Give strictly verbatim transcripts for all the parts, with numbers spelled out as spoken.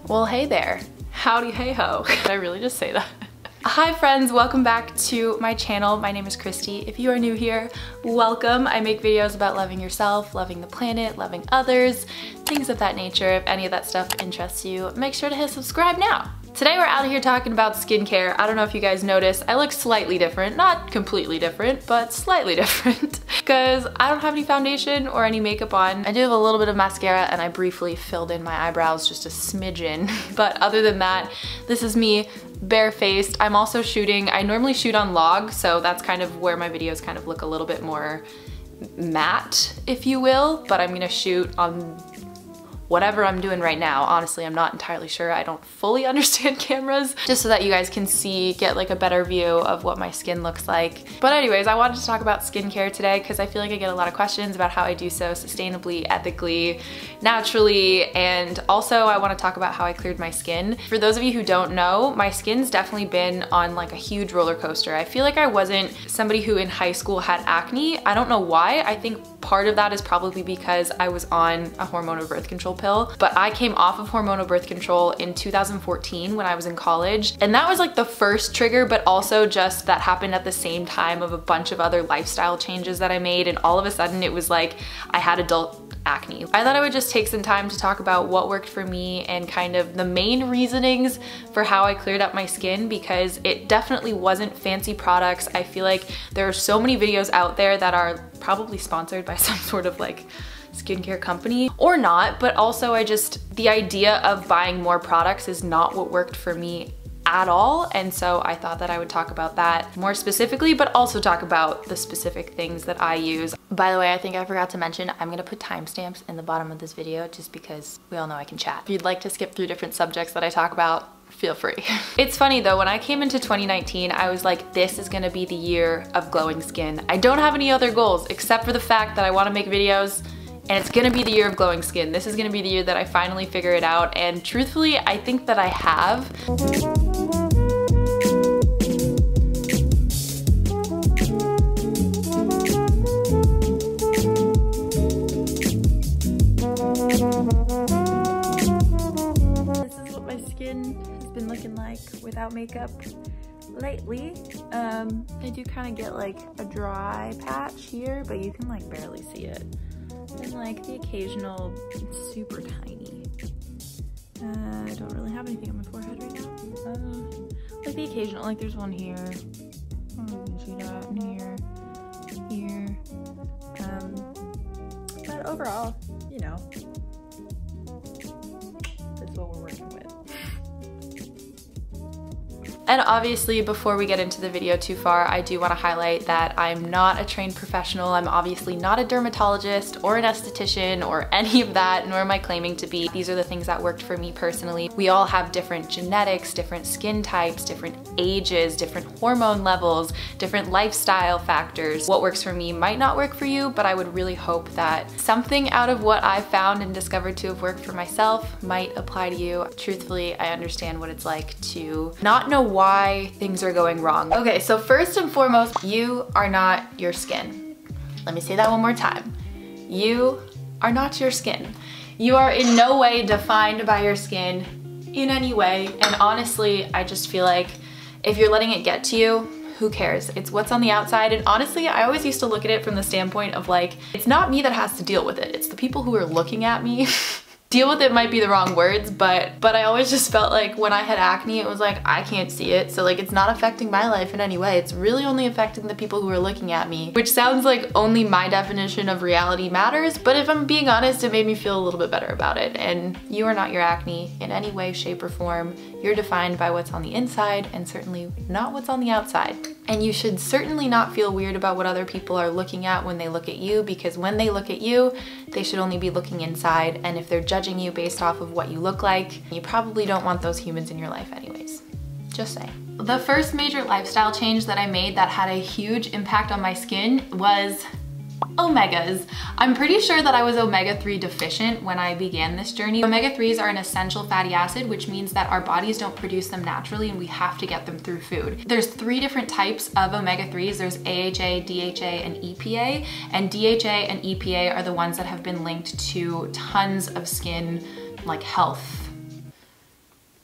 Well, hey there. Howdy hey ho. Did I really just say that? Hi friends, welcome back to my channel. My name is Christy. If you are new here, welcome. I make videos about loving yourself, loving the planet, loving others, things of that nature. If any of that stuff interests you, make sure to hit subscribe now. Today we're out here talking about skincare. I don't know if you guys noticed, I look slightly different. Not completely different, but slightly different. Because I don't have any foundation or any makeup on. I do have a little bit of mascara and I briefly filled in my eyebrows, just a smidgen. But other than that, this is me barefaced. I'm also shooting, I normally shoot on log, so that's kind of where my videos kind of look a little bit more matte, if you will. But I'm gonna shoot on whatever I'm doing right now. Honestly, I'm not entirely sure. I don't fully understand cameras, just so that you guys can see, get like a better view of what my skin looks like. But anyways, I wanted to talk about skincare today because I feel like I get a lot of questions about how I do so sustainably, ethically, naturally, and also I want to talk about how I cleared my skin. For those of you who don't know, my skin's definitely been on like a huge roller coaster. I feel like I wasn't somebody who in high school had acne. I don't know why. I think part of that is probably because I was on a hormonal birth control pill, but I came off of hormonal birth control in two thousand fourteen when I was in college. And that was like the first trigger, but also just that happened at the same time of a bunch of other lifestyle changes that I made. And all of a sudden it was like I had adult acne. I thought I would just take some time to talk about what worked for me and kind of the main reasonings for how I cleared up my skin, because it definitely wasn't fancy products. I feel like there are so many videos out there that are probably sponsored by some sort of like skincare company or not, but also I just, the idea of buying more products is not what worked for me at all. And so I thought that I would talk about that more specifically, but also talk about the specific things that I use. By the way, I think I forgot to mention, I'm gonna put timestamps in the bottom of this video just because we all know I can chat. If you'd like to skip through different subjects that I talk about, feel free. It's funny though, when I came into twenty nineteen, I was like, this is gonna be the year of glowing skin. I don't have any other goals except for the fact that I wanna make videos and it's gonna be the year of glowing skin. This is gonna be the year that I finally figure it out, and truthfully, I think that I have. Without makeup lately. Um, I do kind of get like a dry patch here, but you can like barely see it. And like the occasional super tiny. Uh, I don't really have anything on my forehead right now. Uh, like the occasional, like there's one here. I don't know if you can see that, and here, here. Um, but overall, you know, that's what we're working with. And obviously, before we get into the video too far, I do want to highlight that I'm not a trained professional. I'm obviously not a dermatologist or an esthetician or any of that, nor am I claiming to be. These are the things that worked for me personally. We all have different genetics, different skin types, different ages, different hormone levels, different lifestyle factors. What works for me might not work for you, but I would really hope that something out of what I've found and discovered to have worked for myself might apply to you. Truthfully, I understand what it's like to not know why things are going wrong. Okay, so first and foremost, you are not your skin. Let me say that one more time. You are not your skin. You are in no way defined by your skin in any way. And honestly, I just feel like if you're letting it get to you, who cares? It's what's on the outside. And honestly, I always used to look at it from the standpoint of like, it's not me that has to deal with it. It's the people who are looking at me. Deal with it might be the wrong words, but but I always just felt like when I had acne, it was like, I can't see it, so like it's not affecting my life in any way. It's really only affecting the people who are looking at me, which sounds like only my definition of reality matters, but if I'm being honest, it made me feel a little bit better about it. And you are not your acne in any way, shape, or form. You're defined by what's on the inside and certainly not what's on the outside. And you should certainly not feel weird about what other people are looking at when they look at you, because when they look at you, they should only be looking inside. And if they're judging you based off of what you look like, you probably don't want those humans in your life anyways. Just saying. The first major lifestyle change that I made that had a huge impact on my skin was omegas. I'm pretty sure that I was omega three deficient when I began this journey. omega threes are an essential fatty acid, which means that our bodies don't produce them naturally and we have to get them through food. There's three different types of omega threes. There's A H A, D H A, and E P A. And D H A and E P A are the ones that have been linked to tons of skin like health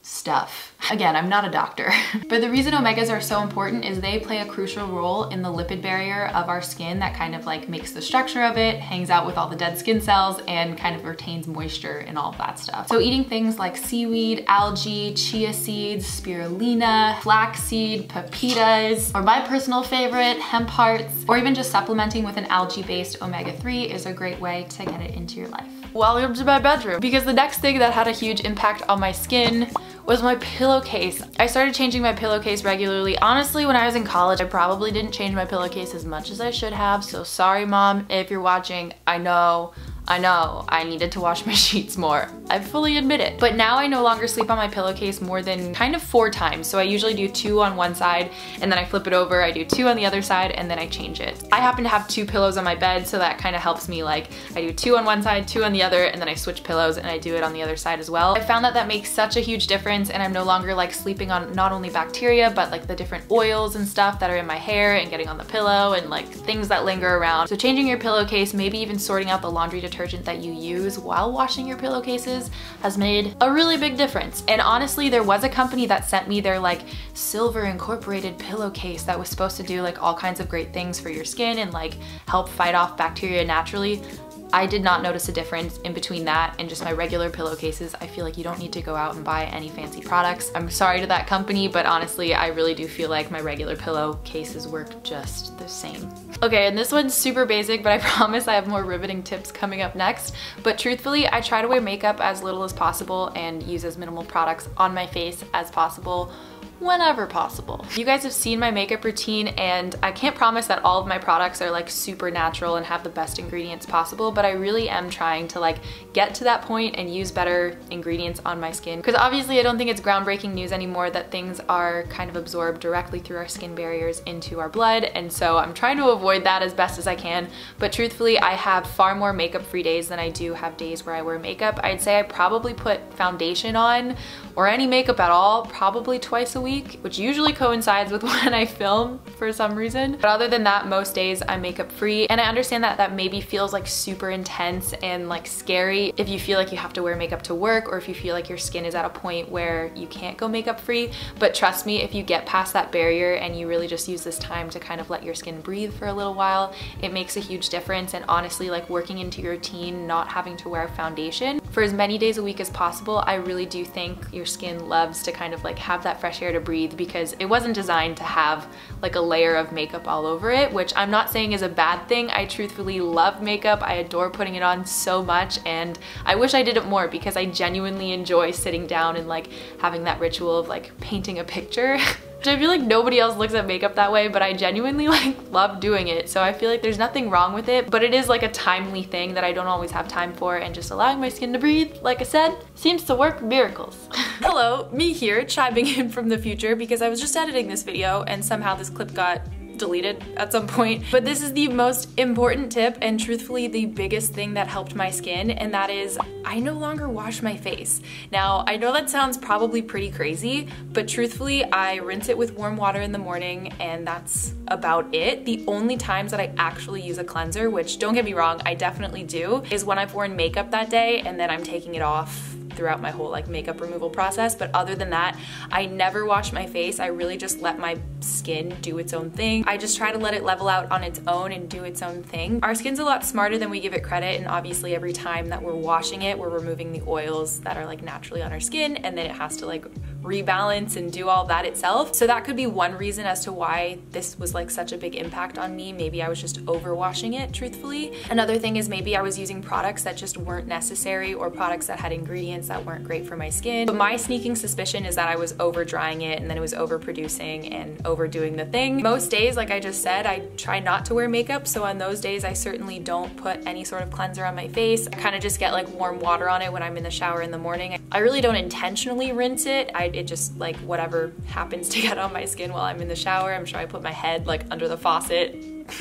stuff. Again, I'm not a doctor. But the reason omegas are so important is they play a crucial role in the lipid barrier of our skin that kind of like makes the structure of it, hangs out with all the dead skin cells, and kind of retains moisture and all of that stuff. So eating things like seaweed, algae, chia seeds, spirulina, flaxseed, pepitas, or my personal favorite, hemp hearts, or even just supplementing with an algae-based omega three is a great way to get it into your life. Welcome to my bedroom. Because the next thing that had a huge impact on my skin was my pillowcase. I started changing my pillowcase regularly. Honestly, when I was in college, I probably didn't change my pillowcase as much as I should have. So sorry, mom, if you're watching. I know, I know, I needed to wash my sheets more. I fully admit it. But now I no longer sleep on my pillowcase more than kind of four times. So I usually do two on one side and then I flip it over. I do two on the other side and then I change it. I happen to have two pillows on my bed, so that kind of helps me. Like, I do two on one side, two on the other, and then I switch pillows and I do it on the other side as well. I found that that makes such a huge difference, and I'm no longer like sleeping on not only bacteria, but like the different oils and stuff that are in my hair and getting on the pillow and like things that linger around. So changing your pillowcase, maybe even sorting out the laundry detergent that you use while washing your pillowcases has made a really big difference. And honestly, there was a company that sent me their like silver incorporated pillowcase that was supposed to do like all kinds of great things for your skin and like help fight off bacteria naturally. I did not notice a difference in between that and just my regular pillowcases. I feel like you don't need to go out and buy any fancy products. I'm sorry to that company, but honestly, I really do feel like my regular pillowcases work just the same. Okay, and this one's super basic, but I promise I have more riveting tips coming up next. But truthfully, I try to wear makeup as little as possible and use as minimal products on my face as possible, whenever possible. You guys have seen my makeup routine, and I can't promise that all of my products are like super natural and have the best ingredients possible, but I really am trying to like get to that point and use better ingredients on my skin. Because obviously I don't think it's groundbreaking news anymore that things are kind of absorbed directly through our skin barriers into our blood, and so I'm trying to avoid that as best as I can. But truthfully, I have far more makeup free days than I do have days where I wear makeup. I'd say I probably put foundation on or any makeup at all probably twice a week, which usually coincides with when I film for some reason. But other than that, most days I'm makeup free, and I understand that that maybe feels like super intense and like scary if you feel like you have to wear makeup to work, or if you feel like your skin is at a point where you can't go makeup free. But trust me, if you get past that barrier and you really just use this time to kind of let your skin breathe for a little while, it makes a huge difference. And honestly, like working into your routine, not having to wear foundation for as many days a week as possible, I really do think your skin loves to kind of like have that fresh air to breathe, because it wasn't designed to have like a layer of makeup all over it, which I'm not saying is a bad thing. I truthfully love makeup. I adore putting it on so much, and I wish I did it more because I genuinely enjoy sitting down and like having that ritual of like painting a picture. I feel like nobody else looks at makeup that way, but I genuinely like love doing it. So I feel like there's nothing wrong with it, but it is like a timely thing that I don't always have time for, and just allowing my skin to breathe, like I said, seems to work miracles. Hello, me here, chiming in from the future because I was just editing this video and somehow this clip got deleted at some point. But this is the most important tip, and truthfully the biggest thing that helped my skin, and that is I no longer wash my face. Now, I know that sounds probably pretty crazy, but truthfully I rinse it with warm water in the morning, and that's about it. The only times that I actually use a cleanser, which don't get me wrong, I definitely do, is when I've worn makeup that day and then I'm taking it off throughout my whole like makeup removal process. But other than that, I never wash my face. I really just let my skin do its own thing. I just try to let it level out on its own and do its own thing. Our skin's a lot smarter than we give it credit, and obviously every time that we're washing it, we're removing the oils that are like naturally on our skin, and then it has to like rebalance and do all that itself. So that could be one reason as to why this was like such a big impact on me. Maybe I was just over washing it, truthfully. Another thing is maybe I was using products that just weren't necessary, or products that had ingredients that weren't great for my skin. But my sneaking suspicion is that I was over drying it, and then it was overproducing and overdoing the thing. Most days, like I just said, I try not to wear makeup, so on those days I certainly don't put any sort of cleanser on my face. I kind of just get like warm water on it when I'm in the shower in the morning. I really don't intentionally rinse it. I, it just like whatever happens to get on my skin while I'm in the shower. I'm sure I put my head like under the faucet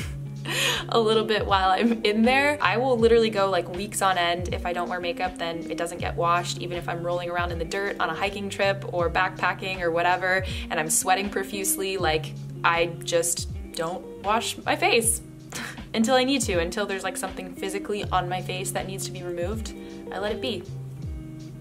a little bit while I'm in there. I will literally go like weeks on end. If I don't wear makeup, then it doesn't get washed, even if I'm rolling around in the dirt on a hiking trip or backpacking or whatever, and I'm sweating profusely. Like, I just don't wash my face until I need to, until there's like something physically on my face that needs to be removed. I let it be.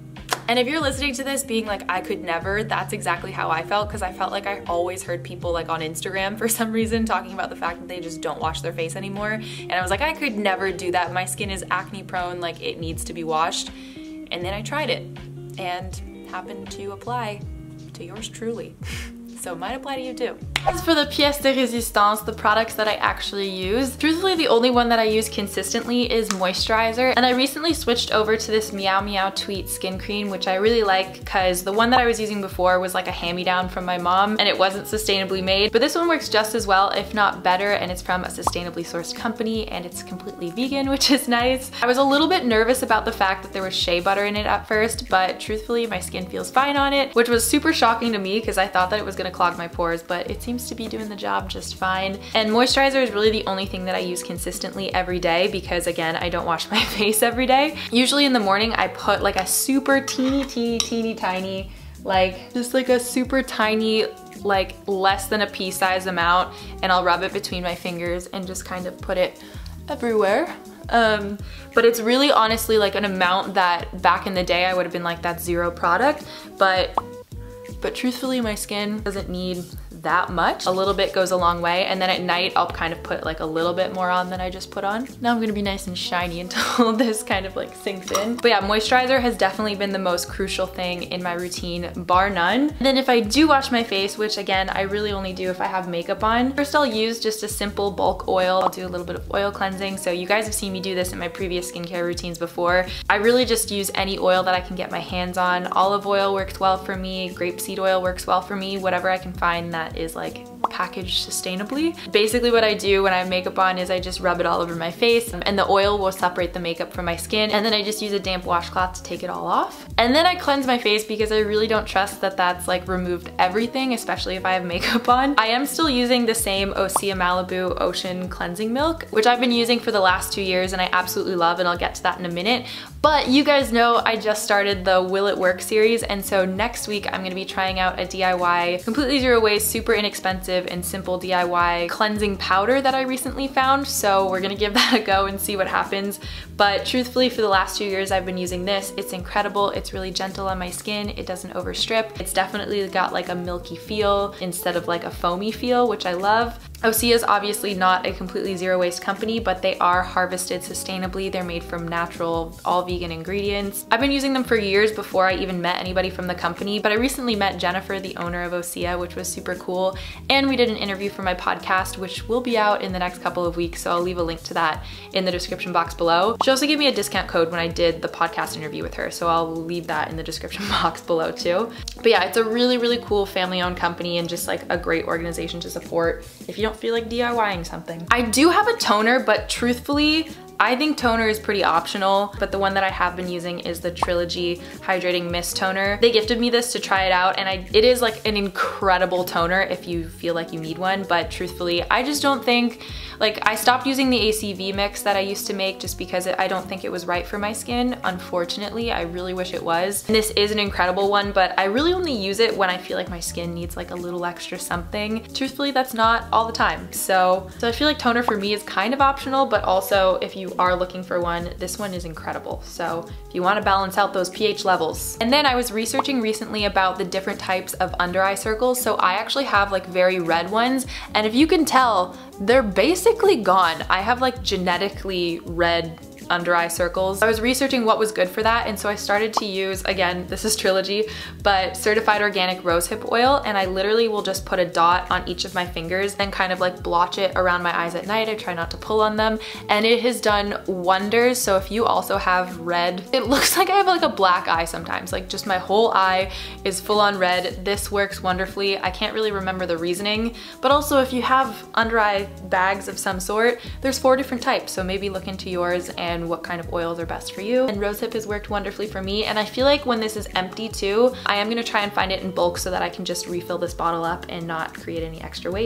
And if you're listening to this being like, I could never, that's exactly how I felt, because I felt like I always heard people like on Instagram for some reason talking about the fact that they just don't wash their face anymore. And I was like, I could never do that. My skin is acne prone, like it needs to be washed. And then I tried it and happened to apply to yours truly. So it might apply to you too. As for the pièce de résistance, the products that I actually use, truthfully the only one that I use consistently is moisturizer. And I recently switched over to this Meow Meow Tweet skin cream, which I really like because the one that I was using before was like a hand-me-down from my mom and it wasn't sustainably made. But this one works just as well, if not better, and it's from a sustainably sourced company and it's completely vegan, which is nice. I was a little bit nervous about the fact that there was shea butter in it at first, but truthfully my skin feels fine on it, which was super shocking to me because I thought that it was gonna clog my pores, but it seems to be doing the job just fine. And moisturizer is really the only thing that I use consistently every day because again, I don't wash my face every day. Usually in the morning, I put like a super teeny, teeny, teeny, tiny, like just like a super tiny, like less than a pea size amount, and I'll rub it between my fingers and just kind of put it everywhere. Um, but it's really honestly like an amount that back in the day I would have been like, that's zero product, but But truthfully, my skin doesn't need that much. A little bit goes a long way, and then at night I'll kind of put like a little bit more on than I just put on. Now I'm gonna be nice and shiny until this kind of like sinks in. But yeah, moisturizer has definitely been the most crucial thing in my routine, bar none. And then if I do wash my face, which again, I really only do if I have makeup on, first I'll use just a simple bulk oil. I'll do a little bit of oil cleansing. So you guys have seen me do this in my previous skincare routines before. I really just use any oil that I can get my hands on. Olive oil works well for me, grapeseed oil works well for me, whatever I can find that is like packaged sustainably. Basically what I do when I have makeup on is I just rub it all over my face and the oil will separate the makeup from my skin, and then I just use a damp washcloth to take it all off. And then I cleanse my face because I really don't trust that that's like removed everything, especially if I have makeup on. I am still using the same Osea Malibu Ocean Cleansing Milk, which I've been using for the last two years and I absolutely love, and I'll get to that in a minute. But you guys know I just started the Will It Work series, and so next week I'm gonna be trying out a D I Y, completely zero waste, super inexpensive and simple D I Y cleansing powder that I recently found. So we're gonna give that a go and see what happens. But truthfully, for the last two years I've been using this. It's incredible. It's really gentle on my skin. It doesn't overstrip. It's definitely got like a milky feel instead of like a foamy feel, which I love. Osea is obviously not a completely zero waste company, but they are harvested sustainably. They're made from natural, all vegan ingredients. I've been using them for years before I even met anybody from the company, but I recently met Jennifer, the owner of Osea, which was super cool. And we did an interview for my podcast, which will be out in the next couple of weeks. So I'll leave a link to that in the description box below. She also gave me a discount code when I did the podcast interview with her. So I'll leave that in the description box below too. But yeah, it's a really, really cool family owned company and just like a great organization to support if you don't feel like DIYing something. I do have a toner, but truthfully, I think toner is pretty optional, but the one that I have been using is the Trilogy Hydrating Mist Toner. They gifted me this to try it out, and I, it is like an incredible toner if you feel like you need one, but truthfully, I just don't think, like I stopped using the A C V mix that I used to make just because it, I don't think it was right for my skin. Unfortunately, I really wish it was. And this is an incredible one, but I really only use it when I feel like my skin needs like a little extra something. Truthfully, that's not all the time. So, so I feel like toner for me is kind of optional, but also if you are looking for one, this one is incredible. So if you want to balance out those pH levels. And then I was researching recently about the different types of under eye circles. So I actually have like very red ones, and if you can tell, they're basically gone. I have like genetically red under eye circles. I was researching what was good for that, and so I started to use, again, this is Trilogy, but certified organic rosehip oil, and I literally will just put a dot on each of my fingers and kind of like blotch it around my eyes at night. I try not to pull on them, and it has done wonders. So if you also have red, it looks like I have like a black eye sometimes, like just my whole eye is full on red. This works wonderfully. I can't really remember the reasoning, but also if you have under eye bags of some sort, there's four different types, so maybe look into yours and what kind of oils are best for you. And rosehip has worked wonderfully for me, and I feel like when this is empty too, I am gonna try and find it in bulk so that I can just refill this bottle up and not create any extra waste.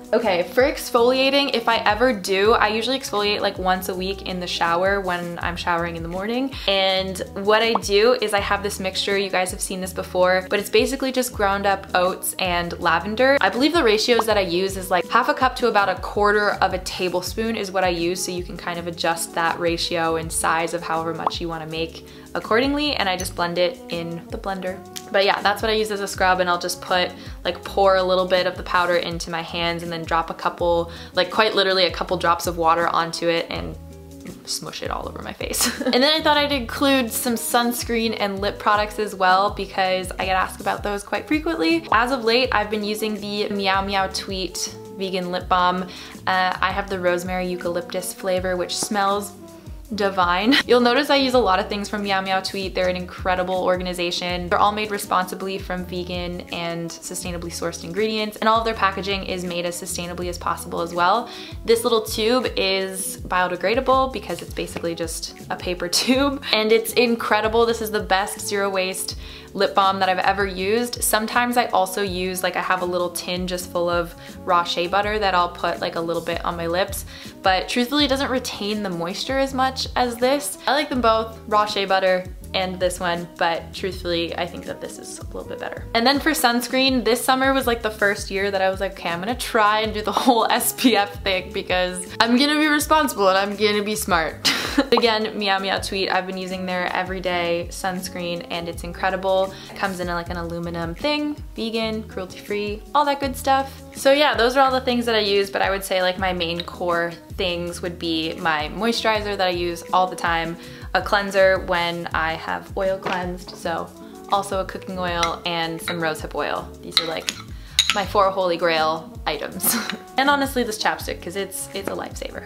Okay, for exfoliating, if I ever do, I usually exfoliate like once a week in the shower when I'm showering in the morning. And what I do is I have this mixture, you guys have seen this before, but it's basically just ground up oats and lavender. I believe the ratios that I use is like half a cup to about a quarter of a tablespoon is what I use, so you can kind of adjust that ratio and size of however much you want to make accordingly, and I just blend it in the blender. But yeah, that's what I use as a scrub, and I'll just put, like pour a little bit of the powder into my hands and then drop a couple, like quite literally a couple drops of water onto it and smush it all over my face. And then I thought I'd include some sunscreen and lip products as well because I get asked about those quite frequently. As of late, I've been using the Meow Meow Tweet vegan lip balm. Uh, I have the rosemary eucalyptus flavor, which smells divine. You'll notice I use a lot of things from Meow Meow Tweet. They're an incredible organization. They're all made responsibly from vegan and sustainably sourced ingredients, and all of their packaging is made as sustainably as possible as well. This little tube is biodegradable because it's basically just a paper tube, and it's incredible. This is the best zero waste lip balm that I've ever used. Sometimes I also use, like I have a little tin just full of raw shea butter that I'll put like a little bit on my lips, but truthfully it doesn't retain the moisture as much as this. I like them both, raw shea butter and this one, but truthfully I think that this is a little bit better. And then for sunscreen, this summer was like the first year that I was like, okay, I'm gonna try and do the whole S P F thing because I'm gonna be responsible and I'm gonna be smart. Again, Meow Meow Tweet, I've been using their everyday sunscreen and it's incredible. It comes in like an aluminum thing, vegan, cruelty-free, all that good stuff. So yeah, those are all the things that I use, but I would say like my main core things would be my moisturizer that I use all the time, a cleanser when I have oil cleansed, so also a cooking oil and some rosehip oil. These are like my four holy grail items. And honestly this chapstick, because it's, it's a lifesaver.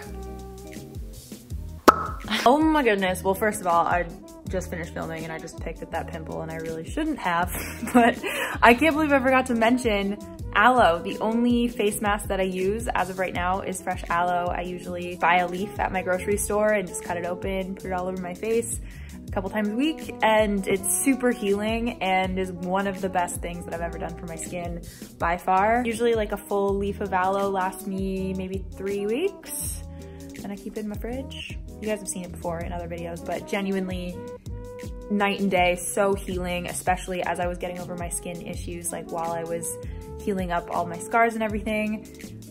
Oh my goodness. Well, first of all, I just finished filming and I just picked at that pimple and I really shouldn't have, but I can't believe I forgot to mention aloe. The only face mask that I use as of right now is fresh aloe. I usually buy a leaf at my grocery store and just cut it open, put it all over my face a couple times a week, and it's super healing and is one of the best things that I've ever done for my skin by far. Usually like a full leaf of aloe lasts me maybe three weeks and I keep it in my fridge. You guys have seen it before in other videos, but genuinely night and day, so healing, especially as I was getting over my skin issues, like while I was healing up all my scars and everything.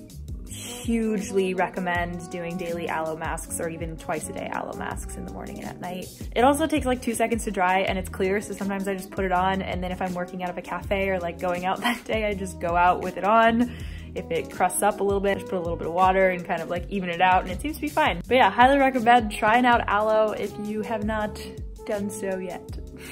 Hugely recommend doing daily aloe masks or even twice a day aloe masks in the morning and at night. It also takes like two seconds to dry and it's clear, so sometimes I just put it on, and then if I'm working out of a cafe or like going out that day, I just go out with it on. If it crusts up a little bit, just put a little bit of water and kind of like even it out, and it seems to be fine. But yeah, highly recommend trying out aloe if you have not done so yet.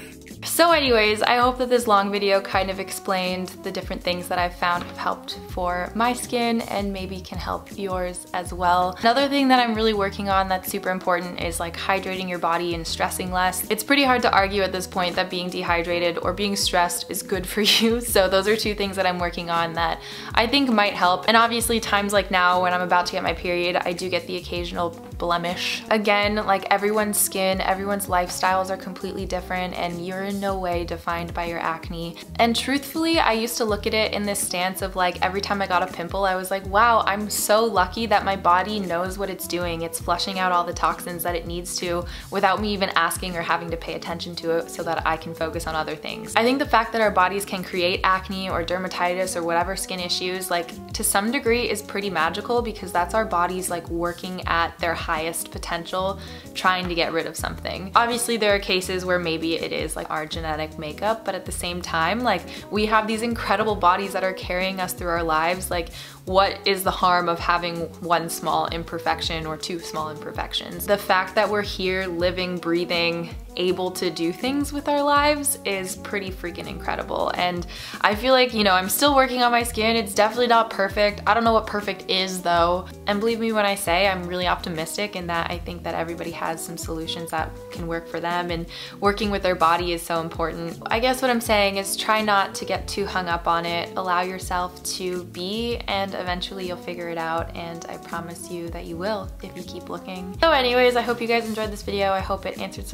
So anyways, I hope that this long video kind of explained the different things that I've found have helped for my skin and maybe can help yours as well. Another thing that I'm really working on that's super important is like hydrating your body and stressing less. It's pretty hard to argue at this point that being dehydrated or being stressed is good for you. So those are two things that I'm working on that I think might help. And obviously times like now when I'm about to get my period, I do get the occasional blemish. Again, like everyone's skin, everyone's lifestyles are completely different, and you're in no way defined by your acne. And truthfully, I used to look at it in this stance of like every time I got a pimple, I was like, wow, I'm so lucky that my body knows what it's doing. It's flushing out all the toxins that it needs to without me even asking or having to pay attention to it so that I can focus on other things. I think the fact that our bodies can create acne or dermatitis or whatever skin issues, like to some degree is pretty magical, because that's our bodies like working at their highest potential, trying to get rid of something. Obviously there are cases where maybe it is like our genetic makeup, but at the same time, like we have these incredible bodies that are carrying us through our lives. Like what is the harm of having one small imperfection or two small imperfections? The fact that we're here living, breathing, able to do things with our lives is pretty freaking incredible. And I feel like, you know, I'm still working on my skin. It's definitely not perfect. I don't know what perfect is though. And believe me when I say I'm really optimistic in that I think that everybody has some solutions that can work for them, and working with their body is so important. I guess what I'm saying is try not to get too hung up on it. Allow yourself to be, and eventually you'll figure it out, and I promise you that you will if you keep looking. So anyways, I hope you guys enjoyed this video. I hope it answered some questions.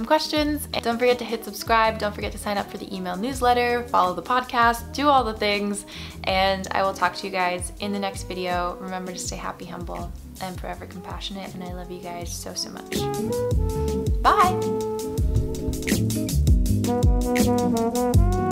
notifications. And don't forget to hit subscribe. Don't forget to sign up for the email newsletter, follow the podcast, do all the things. And I will talk to you guys in the next video. Remember to stay happy, humble, and forever compassionate. And I love you guys so, so much. Bye.